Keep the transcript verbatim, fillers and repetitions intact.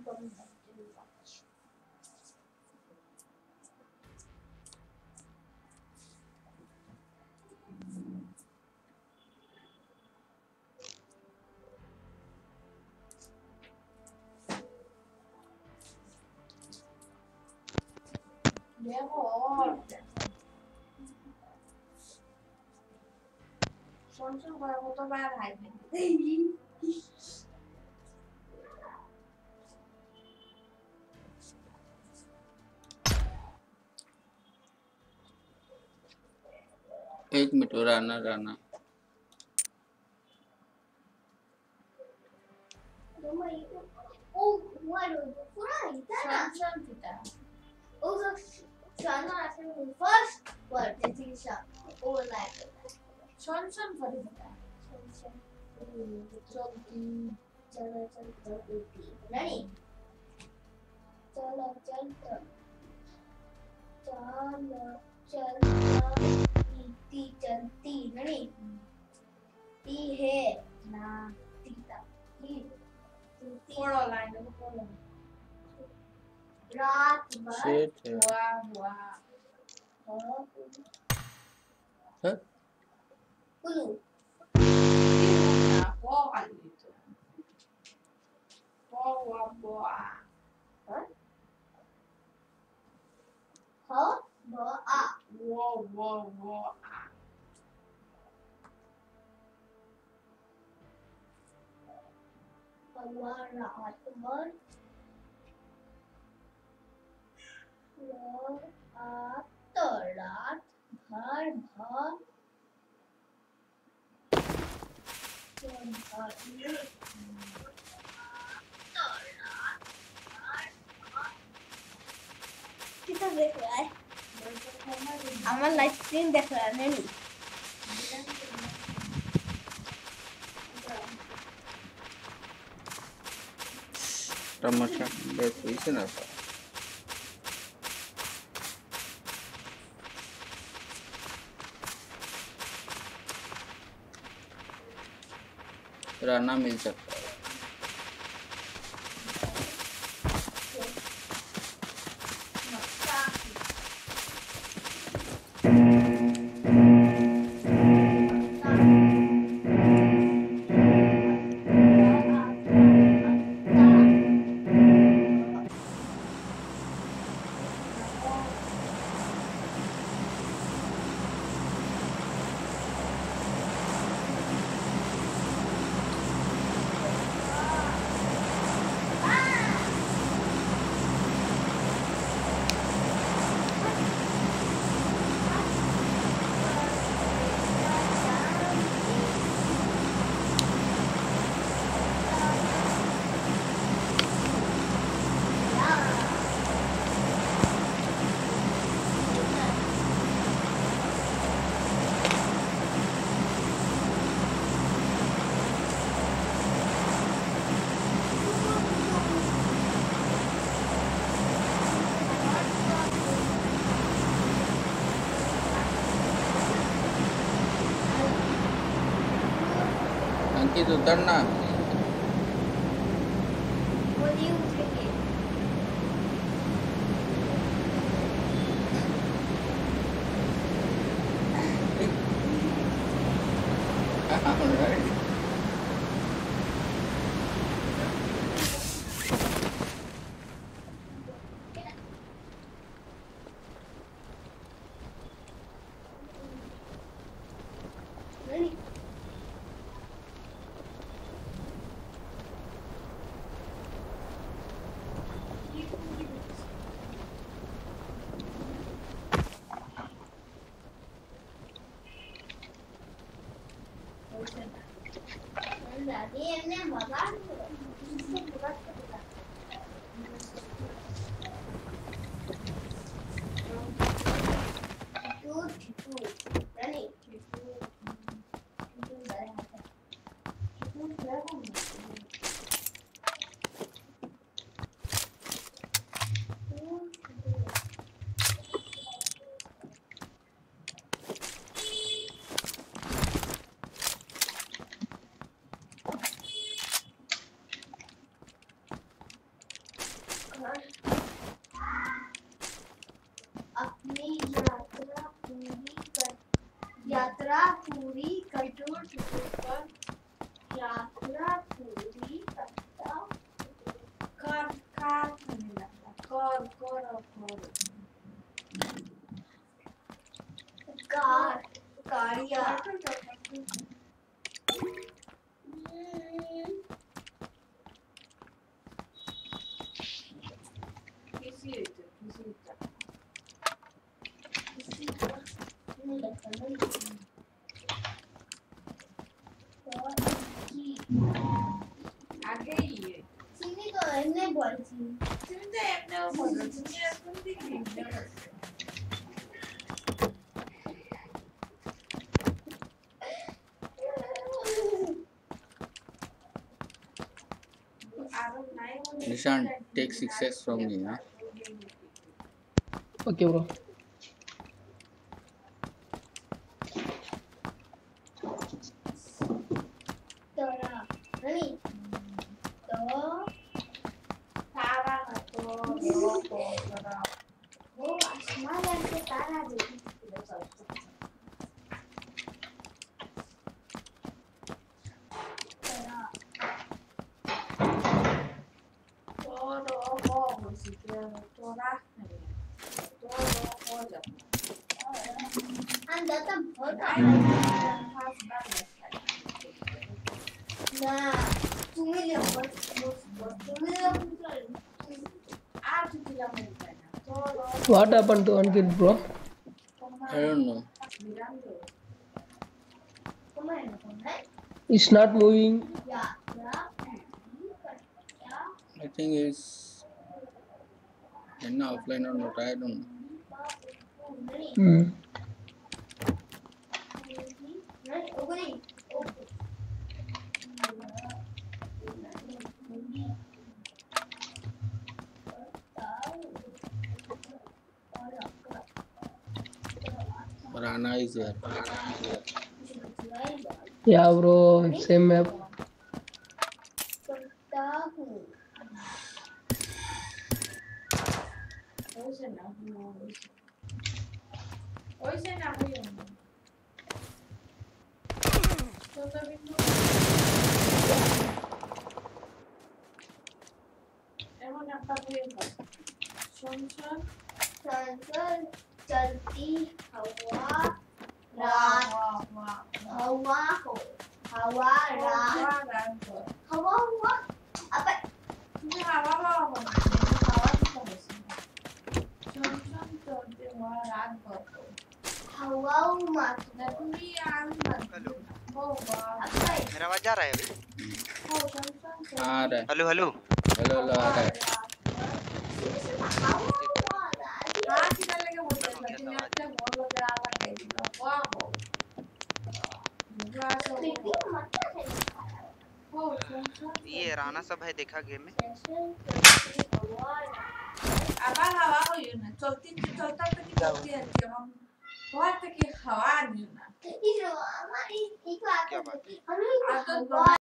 Samsung को वो तो बाहर हाइड में एक minute Rana Rana Samsung for it. चलो चल चलती नहीं चलो चल चलो चलती चलती नहीं ती है ना तीता ती थोड़ा लाइन में बोलो रात भर हुआ हुआ हैं Kullu boa itu boa boa huh ho boa wo wo wo Pemara teman lo atorat भर भर कितना देख रहा है हमारा लाइव स्ट्रीम देख रहा है नहीं टमाटर बेच इसे ना राना मिल सकता है अंकित उतरना पूरी पत्ता कर कार नहीं लगता कर कर कर कार कारिया किसी किसी किसी नहीं लगता नहीं आगे ये चीनी तो इन्हें बोल चीनी चीनी तो इन्हें बोल चीनी अपन भी नहीं Nishan, take success from me, huh? Okay, bro. Tora, ready? To, Tara na to, to, Tora. Oh, asmalan ke Tara dekhi kita soalnya. Tora. Toro ko musik Tora नहीं Toro ko जब anda tak boleh nah तुम्हें ले बस बस बस तुम्हें ले आज किला में जाना Toro What happened to Ankit, bro? I don't know. kemana kemana It's not moving. ya ya I think it's in offline or not. I don't know. Hmm. Rana is here. Yeah, bro. Same map. चलती हवा रात हवा हो हवा रात हवा हुआ अब ini hava hava hava हवा मत पूरी आन मत मेरा आवाज जा रहा है अभी आ रहा है। हेलो हेलो हेलो हेलो आ रहा है। ये राणा सब है देखा गेम में আবার হাওয়া হইও না চলতি চলতা তো কি করতে আছে हम बहुत की हवा नहीं ना इस हमारी एक बात क्या बात? हम